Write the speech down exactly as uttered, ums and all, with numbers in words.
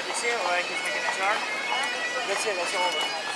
do you see it? Like he's making a charge? Let's see it, let's see over.